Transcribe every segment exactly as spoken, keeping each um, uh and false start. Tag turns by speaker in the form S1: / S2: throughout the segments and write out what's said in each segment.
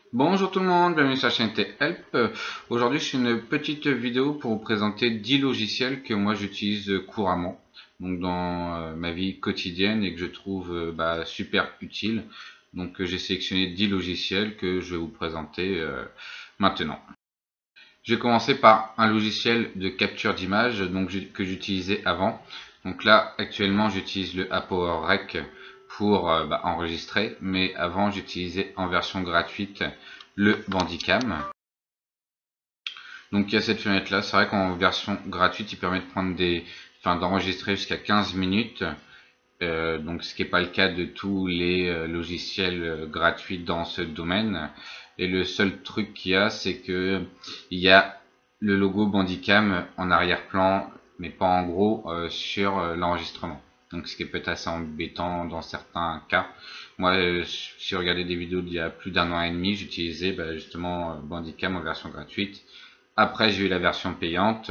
S1: Bonjour tout le monde, bienvenue sur la chaîne T-Help. Aujourd'hui, je fais une petite vidéo pour vous présenter dix logiciels que moi j'utilise couramment, donc dans euh, ma vie quotidienne et que je trouve euh, bah, super utiles. Donc euh, j'ai sélectionné dix logiciels que je vais vous présenter euh, maintenant. Je vais commencer par un logiciel de capture d'image donc que j'utilisais avant. Donc là, actuellement, j'utilise le ApowerRec pour euh, bah, enregistrer, mais avant, j'utilisais en version gratuite le Bandicam. Donc il y a cette fenêtre là, c'est vrai qu'en version gratuite, il permet de prendre des, enfin d'enregistrer jusqu'à quinze minutes. Euh, donc ce qui n'est pas le cas de tous les euh, logiciels euh, gratuits dans ce domaine. Et le seul truc qu'il y a, c'est que il y a le logo Bandicam en arrière-plan, mais pas en gros, euh, sur euh, l'enregistrement. Donc ce qui peut être assez embêtant dans certains cas. Moi, euh, si vous regardez des vidéos d'il y a plus d'un an et demi, j'utilisais bah, justement euh, Bandicam en version gratuite. Après, j'ai eu la version payante.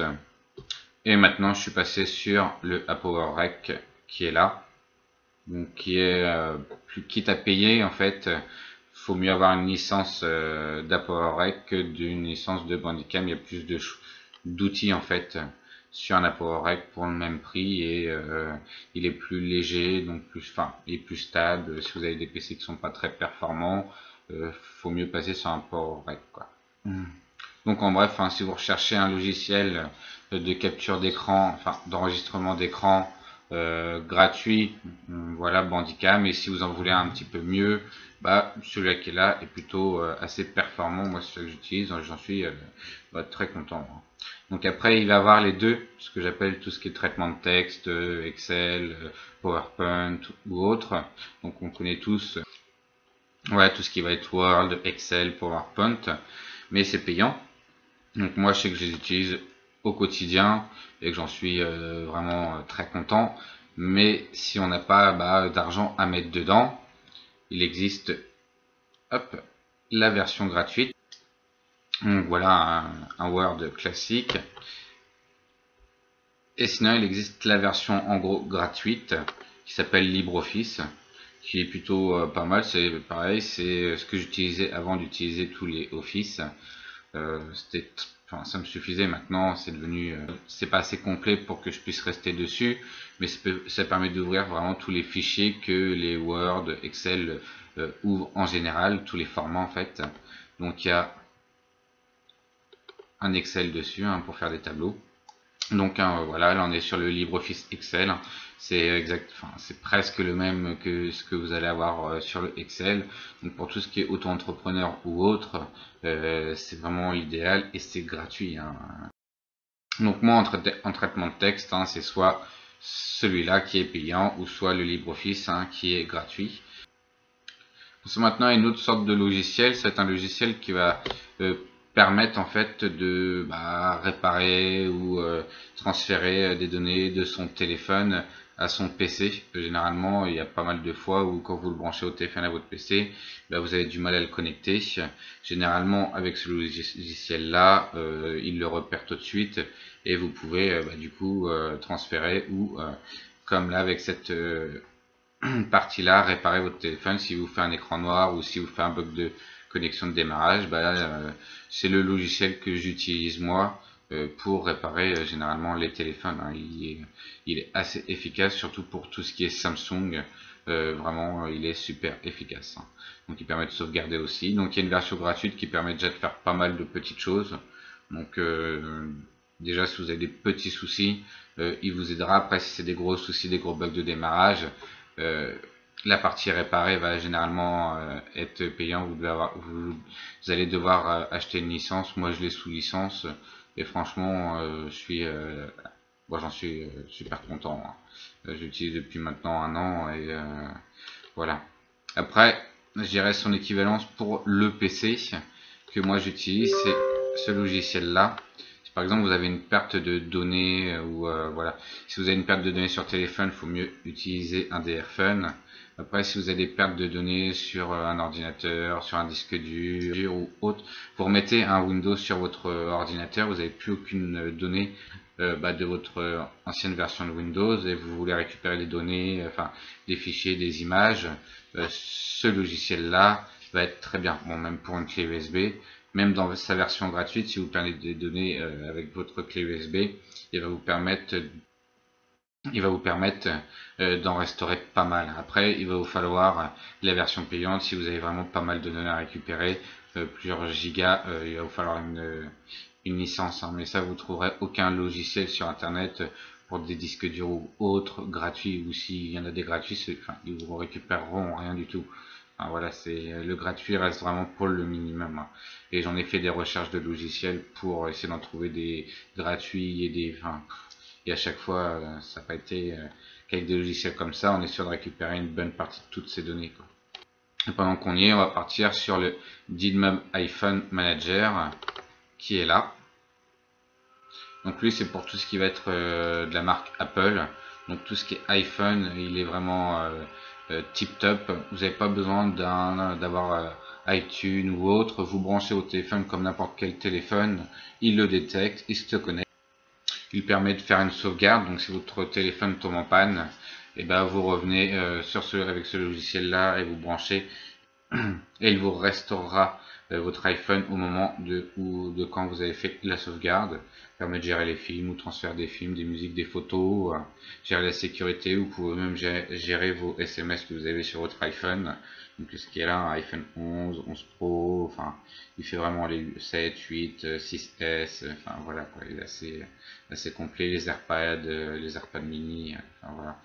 S1: Et maintenant, je suis passé sur le ApowerRec qui est là. Donc, qui est euh, plus quitte à payer en fait, faut mieux avoir une licence euh, d'ApowerRec que d'une licence de Bandicam. Il y a plus de d'outils en fait sur un ApowerRec pour le même prix et euh, il est plus léger, donc plus, enfin, il est plus stable. Si vous avez des P C qui sont pas très performants, euh, faut mieux passer sur un ApowerRec quoi. Mm. Donc en bref, hein, si vous recherchez un logiciel de capture d'écran, enfin d'enregistrement d'écran euh, gratuit, voilà Bandicam. Et si vous en voulez un petit peu mieux, bah celui-là qui est là est plutôt euh, assez performant. Moi c'est celui que j'utilise, j'en suis euh, bah, très content. Hein. Donc après il va avoir les deux, ce que j'appelle tout ce qui est traitement de texte, Excel, PowerPoint ou autre. Donc on connaît tous, voilà tout ce qui va être Word, Excel, PowerPoint, mais c'est payant. Donc moi je sais que je les utilise au quotidien et que j'en suis euh, vraiment euh, très content. Mais si on n'a pas bah, d'argent à mettre dedans, il existe hop, la version gratuite. Donc voilà un, un Word classique. Et sinon il existe la version en gros gratuite qui s'appelle LibreOffice, qui est plutôt euh, pas mal. C'est pareil, c'est ce que j'utilisais avant d'utiliser tous les Office. Euh, c'était Enfin, ça me suffisait. Maintenant c'est devenu euh, c'est pas assez complet pour que je puisse rester dessus, mais ça, peut, ça permet d'ouvrir vraiment tous les fichiers que les Word, Excel euh, ouvrent en général, tous les formats en fait. Donc il y a un Excel dessus hein, pour faire des tableaux. Donc hein, voilà, là on est sur le LibreOffice Excel. C'est exact, enfin, c'est presque le même que ce que vous allez avoir euh, sur le Excel. Donc pour tout ce qui est auto-entrepreneur ou autre, euh, c'est vraiment idéal et c'est gratuit. Hein. Donc moi en, tra en traitement de texte, hein, c'est soit celui-là qui est payant ou soit le LibreOffice hein, qui est gratuit. C'est maintenant une autre sorte de logiciel. C'est un logiciel qui va euh, permettre en fait de bah, réparer ou euh, transférer des données de son téléphone à son P C. Généralement, il y a pas mal de fois où quand vous le branchez au téléphone à votre P C, bah, vous avez du mal à le connecter. Généralement, avec ce logiciel-là, euh, il le repère tout de suite et vous pouvez euh, bah, du coup euh, transférer ou euh, comme là avec cette euh, partie là, réparer votre téléphone si vous fait un écran noir ou si vous fait un bug de connexion de démarrage. Bah, euh, c'est le logiciel que j'utilise moi euh, pour réparer euh, généralement les téléphones. Hein. Il, est, il est assez efficace, surtout pour tout ce qui est Samsung. Euh, vraiment, il est super efficace. Hein. Donc, il permet de sauvegarder aussi. Donc, il y a une version gratuite qui permet déjà de faire pas mal de petites choses. Donc, euh, déjà, si vous avez des petits soucis, euh, il vous aidera. Après, si c'est des gros soucis, des gros bugs de démarrage, euh, la partie réparée va généralement euh, être payante. Vous, devez avoir, vous, vous allez devoir euh, acheter une licence. Moi, je l'ai sous licence et franchement, euh, je suis, euh, moi, j'en suis euh, super content. Hein. J'utilise depuis maintenant un an et euh, voilà. Après, je dirais son équivalence pour le P C que moi j'utilise, c'est ce logiciel-là. Par exemple, vous avez une perte de données ou euh, voilà, si vous avez une perte de données sur téléphone, il faut mieux utiliser un D R Fun. Après, si vous avez des pertes de données sur un ordinateur, sur un disque dur ou autre, vous remettez un Windows sur votre ordinateur, vous n'avez plus aucune donnée euh, bah, de votre ancienne version de Windows et vous voulez récupérer les données, enfin des fichiers, des images, euh, ce logiciel-là va être très bien. Bon, même pour une clé U S B, même dans sa version gratuite, si vous perdez des données euh, avec votre clé U S B, il va vous permettre il va vous permettre euh, d'en restaurer pas mal. Après, il va vous falloir euh, la version payante si vous avez vraiment pas mal de données à récupérer, euh, plusieurs gigas, euh, il va vous falloir une, une licence. Hein. Mais ça, vous trouverez aucun logiciel sur internet pour des disques durs ou autres gratuits, ou s'il y en a des gratuits, enfin, ils vous récupéreront rien du tout. Enfin, voilà, c'est le gratuit reste vraiment pour le minimum. Hein. Et j'en ai fait des recherches de logiciels pour essayer d'en trouver des gratuits et des, enfin, et à chaque fois, ça n'a pas été euh, qu'avec des logiciels comme ça, on est sûr de récupérer une bonne partie de toutes ces données, quoi. Et pendant qu'on y est, on va partir sur le Didmum iPhone Manager qui est là. Donc lui, c'est pour tout ce qui va être euh, de la marque Apple. Donc tout ce qui est iPhone, il est vraiment euh, euh, tip top. Vous n'avez pas besoin d'avoir euh, iTunes ou autre. Vous branchez au téléphone comme n'importe quel téléphone. Il le détecte, il se connecte. Il permet de faire une sauvegarde, donc si votre téléphone tombe en panne, et ben vous revenez euh, sur ce, avec ce logiciel là et vous branchez et il vous restaurera euh, votre iPhone au moment de, ou de quand vous avez fait la sauvegarde. Il permet de gérer les films ou transfert des films, des musiques, des photos, euh, gérer la sécurité, vous pouvez même gérer, gérer vos S M S que vous avez sur votre iPhone. Donc ce qui est là, un iPhone onze, onze Pro, enfin il fait vraiment les sept, huit, six S, enfin voilà quoi, il est assez, assez complet, les AirPads, les AirPads mini, enfin voilà.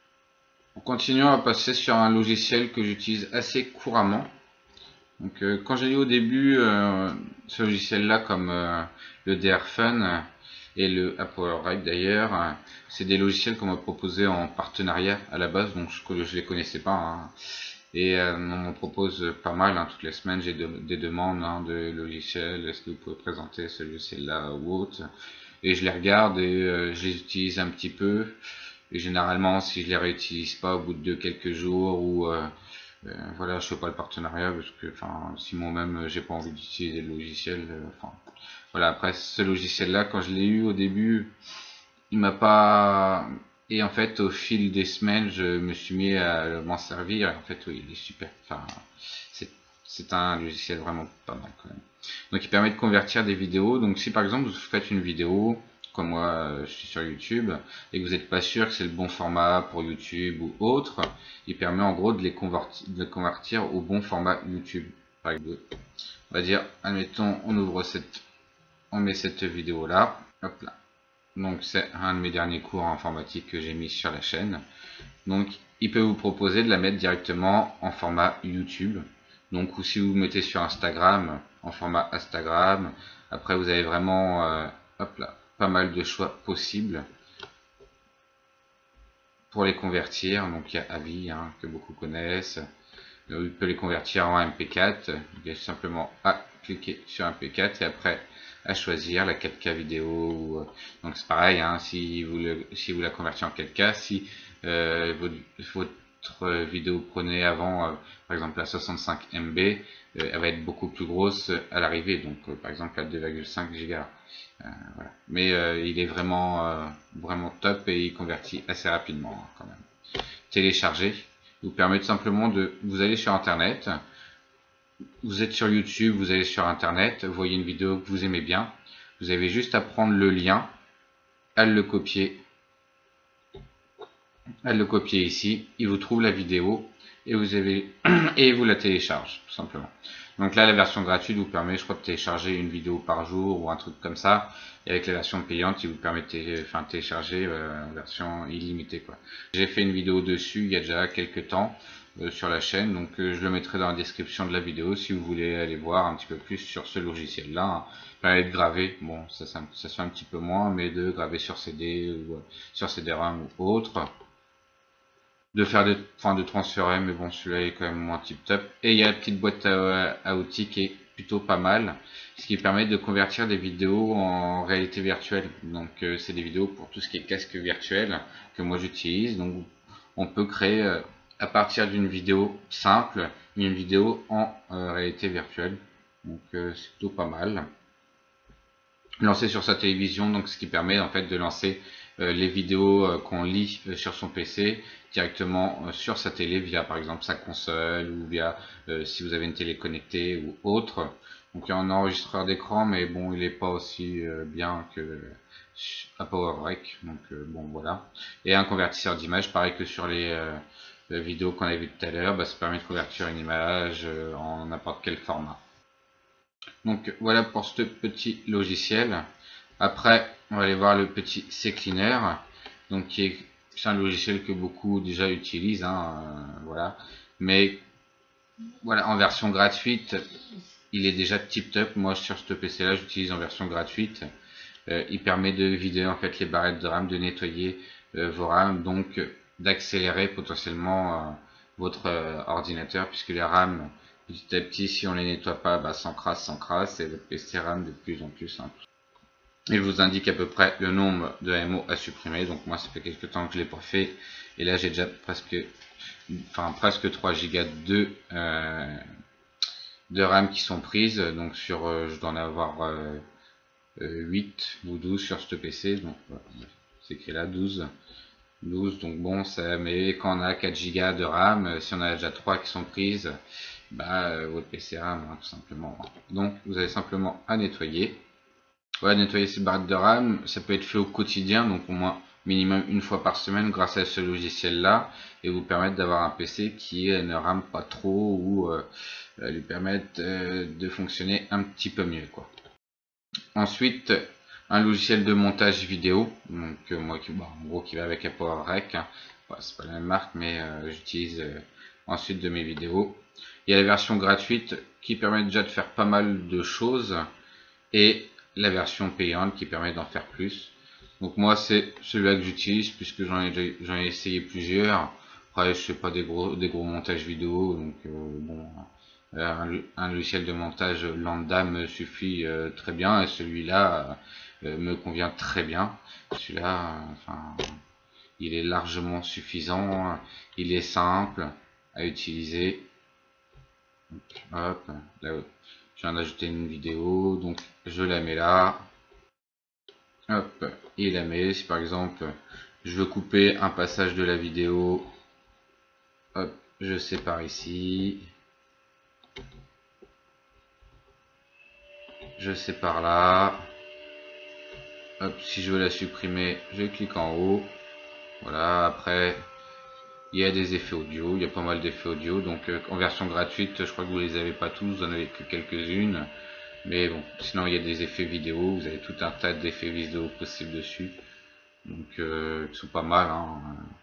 S1: On continue à passer sur un logiciel que j'utilise assez couramment. Donc euh, quand j'ai lu au début euh, ce logiciel là comme euh, le D R Fun et le Apple Ride d'ailleurs, euh, c'est des logiciels qu'on m'a proposé en partenariat à la base, donc je, je les connaissais pas. Hein. Et euh, on m'en propose pas mal, hein, toutes les semaines j'ai de, des demandes hein, de logiciels, est-ce que vous pouvez présenter ce logiciel-là ou autre. Et je les regarde et euh, je les utilise un petit peu. Et généralement, si je les réutilise pas au bout de quelques jours ou euh, euh, voilà, je fais pas le partenariat parce que, enfin, si moi-même j'ai pas envie d'utiliser le logiciel, enfin, euh, voilà. Après, ce logiciel-là, quand je l'ai eu au début, il m'a pas. Et en fait, au fil des semaines, je me suis mis à m'en servir. Et en fait, oui, il est super. Enfin, c'est un logiciel vraiment pas mal quand même. Donc, il permet de convertir des vidéos. Donc, si par exemple vous faites une vidéo, comme moi, je suis sur YouTube, et que vous n'êtes pas sûr que c'est le bon format pour YouTube ou autre, il permet en gros de les convertir, de les convertir au bon format YouTube. Par exemple, on va dire, admettons, on ouvre cette, on met cette vidéo là, hop là. Donc c'est un de mes derniers cours en informatique que j'ai mis sur la chaîne. Donc il peut vous proposer de la mettre directement en format YouTube. Donc ou si vous mettez sur Instagram, en format Instagram. Après vous avez vraiment euh, hop là, pas mal de choix possibles pour les convertir. Donc il y a Avi hein, que beaucoup connaissent. Il peut les convertir en M P quatre. Il y a simplement à cliquer sur M P quatre et après à choisir la quatre K vidéo. Donc c'est pareil, hein, si vous le, si vous la convertissez en quatre K, si euh, votre, votre vidéo prenait avant, euh, par exemple la soixante-cinq M B, euh, elle va être beaucoup plus grosse à l'arrivée, donc euh, par exemple à deux virgule cinq giga. Euh, voilà. Mais euh, il est vraiment, euh, vraiment top et il convertit assez rapidement hein, quand même. Télécharger vous permet tout simplement de, vous allez sur internet, vous êtes sur YouTube, vous allez sur internet, vous voyez une vidéo que vous aimez bien, vous avez juste à prendre le lien, à le copier, à le copier ici, il vous trouve la vidéo et vous avez et vous la télécharge tout simplement. Donc là la version gratuite vous permet je crois de télécharger une vidéo par jour ou un truc comme ça, et avec la version payante il vous permet de télécharger, enfin, télécharger euh, version illimitée quoi. J'ai fait une vidéo dessus il y a déjà quelques temps euh, sur la chaîne, donc euh, je le mettrai dans la description de la vidéo si vous voulez aller voir un petit peu plus sur ce logiciel là. Hein. Permet de graver, bon ça, ça, ça se fait un petit peu moins, mais de graver sur C D ou euh, sur C D ROM ou autre. De faire des, enfin de transférer, mais bon celui-là est quand même moins tip top. Et il y a la petite boîte à, à outils qui est plutôt pas mal, ce qui permet de convertir des vidéos en réalité virtuelle. Donc euh, c'est des vidéos pour tout ce qui est casque virtuel que moi j'utilise. Donc on peut créer euh, à partir d'une vidéo simple une vidéo en euh, réalité virtuelle. Donc euh, c'est plutôt pas mal. Lancer sur sa télévision, donc ce qui permet en fait de lancer euh, les vidéos euh, qu'on lit euh, sur son P C directement euh, sur sa télé via par exemple sa console ou via euh, si vous avez une télé connectée ou autre. Donc il y a un enregistreur d'écran, mais bon, il n'est pas aussi euh, bien que à PowerRec. Donc euh, bon, voilà. Et un convertisseur d'image, pareil que sur les euh, vidéos qu'on a vu tout à l'heure, bah, ça permet de convertir une image euh, en n'importe quel format. Donc voilà pour ce petit logiciel. Après, on va aller voir le petit CCleaner, donc qui est c'est un logiciel que beaucoup déjà utilisent, hein, euh, voilà. Mais voilà, en version gratuite, il est déjà tip top. Moi sur ce P C là, j'utilise en version gratuite. Euh, il permet de vider en fait les barrettes de RAM, de nettoyer euh, vos RAM, donc d'accélérer potentiellement euh, votre euh, ordinateur, puisque les RAM petit à petit, si on les nettoie pas, bah, s'encrasse, s'encrasse, et votre P C RAM de plus en plus simple. Il vous indique à peu près le nombre de M O à supprimer. Donc moi, ça fait quelques temps que je l'ai pas fait, et là j'ai déjà presque, enfin presque trois gigas de euh, de RAM qui sont prises. Donc sur, euh, je dois en avoir euh, huit ou douze sur ce P C. Donc voilà, c'est écrit là douze. douze, donc bon, ça, mais quand on a quatre gigas de RAM, si on a déjà trois qui sont prises, bah votre P C RAM, hein, tout simplement. Donc vous avez simplement à nettoyer. Voilà, nettoyer ces barrettes de RAM, ça peut être fait au quotidien, donc au moins minimum une fois par semaine grâce à ce logiciel là, et vous permettre d'avoir un P C qui ne rame pas trop ou euh, lui permettre euh, de fonctionner un petit peu mieux, quoi. Ensuite, un logiciel de montage vidéo, donc euh, moi qui, bah, en gros qui va avec un PowerRec, hein. Bah, c'est pas la même marque, mais euh, j'utilise euh, ensuite de mes vidéos. Il y a la version gratuite qui permet déjà de faire pas mal de choses, et la version payante qui permet d'en faire plus. Donc moi c'est celui-là que j'utilise puisque j'en ai, j'en ai essayé plusieurs. Après je fais pas des gros, des gros montages vidéo, donc euh, bon, un, un logiciel de montage lambda me suffit euh, très bien, et celui-là euh, me convient très bien. Celui-là, euh, enfin, il est largement suffisant, il est simple à utiliser. Hop, là, je viens d'ajouter une vidéo, donc je la mets là. Hop, et la mets. Si par exemple je veux couper un passage de la vidéo, hop, je sépare ici. Je sépare là. Hop, si je veux la supprimer, je clique en haut. Voilà, après il y a des effets audio, il y a pas mal d'effets audio, donc euh, en version gratuite, je crois que vous les avez pas tous, vous en avez que quelques-unes. Mais bon, sinon il y a des effets vidéo, vous avez tout un tas d'effets vidéo possibles dessus. Donc euh, qui sont pas mal, hein,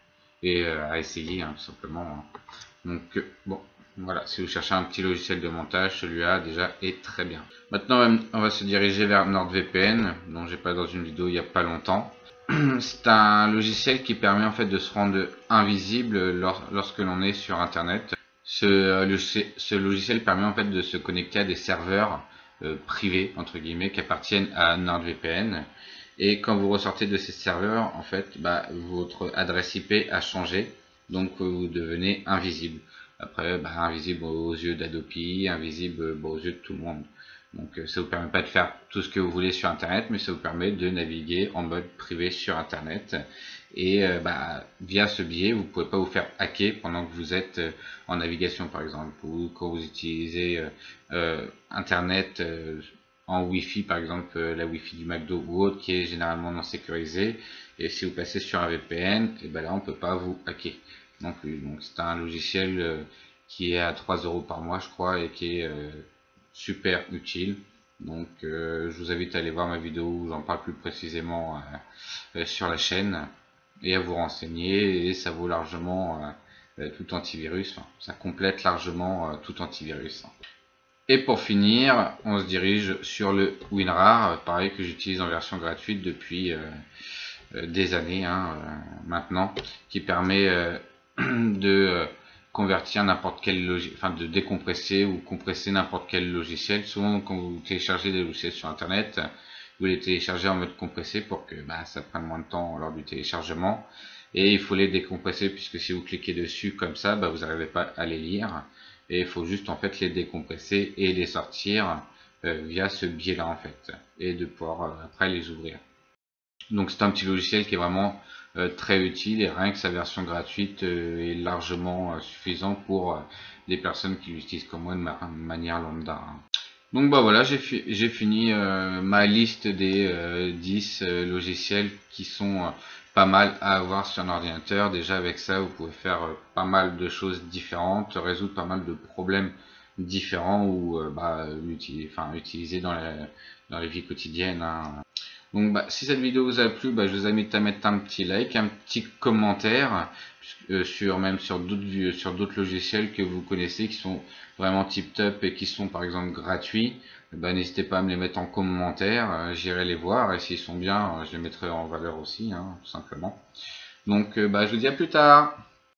S1: et euh, à essayer, hein, tout simplement. Hein. Donc euh, bon, voilà, si vous cherchez un petit logiciel de montage, celui-là déjà est très bien. Maintenant on va se diriger vers NordVPN, dont j'ai parlé dans une vidéo il n'y a pas longtemps. C'est un logiciel qui permet en fait de se rendre invisible lors, lorsque l'on est sur internet. Ce, le, ce logiciel permet en fait de se connecter à des serveurs euh, privés entre guillemets qui appartiennent à NordVPN, et quand vous ressortez de ces serveurs, en fait bah, votre adresse I P a changé, donc vous devenez invisible. Après bah, invisible aux yeux d'Adopi, invisible bah, aux yeux de tout le monde. Donc ça vous permet pas de faire tout ce que vous voulez sur internet, mais ça vous permet de naviguer en mode privé sur internet. Et euh, bah, via ce biais, vous ne pouvez pas vous faire hacker pendant que vous êtes euh, en navigation par exemple, ou quand vous utilisez euh, euh, internet euh, en Wi-Fi par exemple, euh, la Wi-Fi du McDo ou autre qui est généralement non sécurisée. Et si vous passez sur un V P N, et ben là on peut pas vous hacker non plus. Donc c'est un logiciel euh, qui est à trois euros par mois je crois, et qui est euh, super utile. Donc euh, je vous invite à aller voir ma vidéo où j'en parle plus précisément euh, euh, sur la chaîne, et à vous renseigner, et ça vaut largement euh, tout antivirus, enfin, ça complète largement euh, tout antivirus. Et pour finir, on se dirige sur le WinRAR, pareil que j'utilise en version gratuite depuis euh, euh, des années hein, euh, maintenant, qui permet euh, de euh, convertir n'importe quel logiciel, enfin de décompresser ou compresser n'importe quel logiciel. Souvent quand vous téléchargez des logiciels sur internet, vous les téléchargez en mode compressé pour que bah, ça prenne moins de temps lors du téléchargement, et il faut les décompresser puisque si vous cliquez dessus comme ça, bah, vous n'arrivez pas à les lire, et il faut juste en fait les décompresser et les sortir euh, via ce biais là en fait, et de pouvoir euh, après les ouvrir. Donc c'est un petit logiciel qui est vraiment euh, très utile, et rien que sa version gratuite euh, est largement euh, suffisant pour euh, les personnes qui l'utilisent comme moi de, ma de manière lambda, hein. Donc bah voilà, j'ai fi j'ai fini euh, ma liste des euh, dix euh, logiciels qui sont euh, pas mal à avoir sur un ordinateur. Déjà avec ça, vous pouvez faire euh, pas mal de choses différentes, résoudre pas mal de problèmes différents ou euh, bah, l'utiliser, enfin, utiliser dans la, dans la vie quotidienne, hein. Donc bah, si cette vidéo vous a plu, bah, je vous invite à mettre un petit like, un petit commentaire euh, sur même sur d'autres sur d'autres logiciels que vous connaissez qui sont vraiment tip top et qui sont par exemple gratuits. Bah, n'hésitez pas à me les mettre en commentaire, euh, j'irai les voir, et s'ils sont bien, euh, je les mettrai en valeur aussi, hein, tout simplement. Donc euh, bah, je vous dis à plus tard.